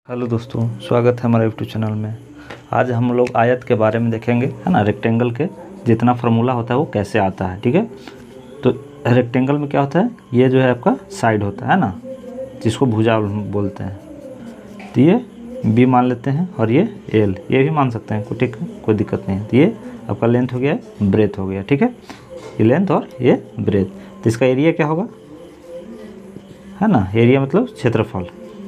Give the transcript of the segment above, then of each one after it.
Hello दोस्तों, स्वागत है हमारे यूट्यूब चैनल में। आज हम लोग आयत के बारे में देखेंगे, है ना। रेक्टेंगल के जितना फार्मूला होता है वो कैसे आता है, ठीक है। तो रेक्टेंगल में क्या होता है, ये जो है आपका साइड होता है ना, जिसको भुजा बोलते हैं। तो ये बी मान लेते हैं और ये एल, ये भी मान सकते हैं, ठीक है, कोई दिक्कत नहीं है। तो ये आपका लेंथ हो गया, ब्रेथ हो गया, ठीक है। ये लेंथ और ये ब्रेथ। तो इसका एरिया क्या होगा, है ना। एरिया मतलब क्षेत्रफल।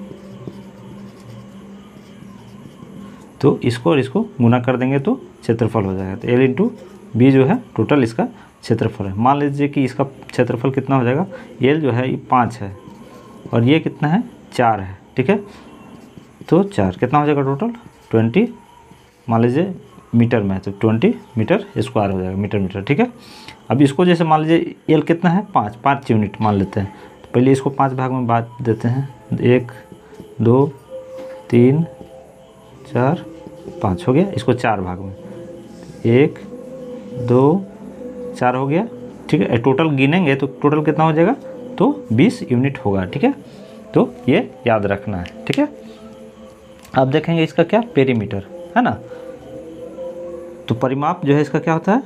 तो इसको और इसको गुना कर देंगे तो क्षेत्रफल हो जाएगा। तो एल इंटू बी जो है टोटल इसका क्षेत्रफल है। मान लीजिए कि इसका क्षेत्रफल कितना हो जाएगा, एल जो है ये 5 है और ये कितना है 4 है, ठीक है। तो 4 कितना हो जाएगा टोटल 20, मान लीजिए मीटर में है तो 20 मीटर स्क्वायर हो जाएगा, मीटर, ठीक है। अब इसको जैसे मान लीजिए एल कितना है 5 यूनिट मान लेते हैं। तो पहले इसको 5 भाग में बांट देते हैं, 1 2 3 4 5 हो गया। इसको 4 भाग में, 1 2 4 हो गया, ठीक है। टोटल गिनेंगे तो टोटल कितना हो जाएगा, तो 20 यूनिट होगा, ठीक है। तो ये याद रखना है, ठीक है। अब देखेंगे इसका क्या पेरीमीटर, है ना। तो परिमाप जो है इसका क्या होता है,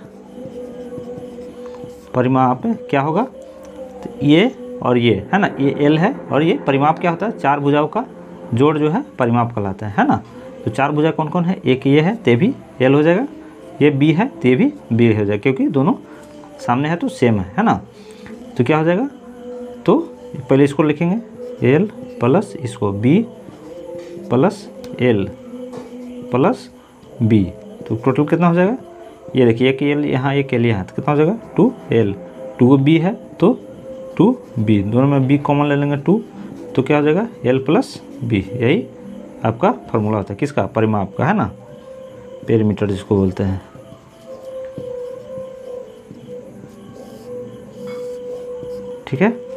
परिमाप क्या होगा, तो ये और ये, है ना, ये एल है और ये परिमाप क्या होता है, 4 भुजाओं का जोड़ जो है परिमाप कहलाता है ना। तो 4 भुजा कौन कौन है, एक ये है ते भी एल हो जाएगा, ये बी है ते भी बी हो जाएगा, क्योंकि दोनों सामने है तो सेम है ना। तो क्या हो जाएगा, तो पहले इसको लिखेंगे एल प्लस इसको B plus L plus B. तो टोटल कितना हो जाएगा, ये देखिए एक एल यहाँ एक एल यहाँ, तो कितना हो जाएगा 2L, 2 बी है तो 2B, दोनों में बी कॉमन ले लेंगे 2, तो क्या हो जाएगा एल प्लस बी। यही आपका फार्मूला होता है किसका, परिमाप का, है ना, पेरीमीटर जिसको बोलते हैं। ठीक है।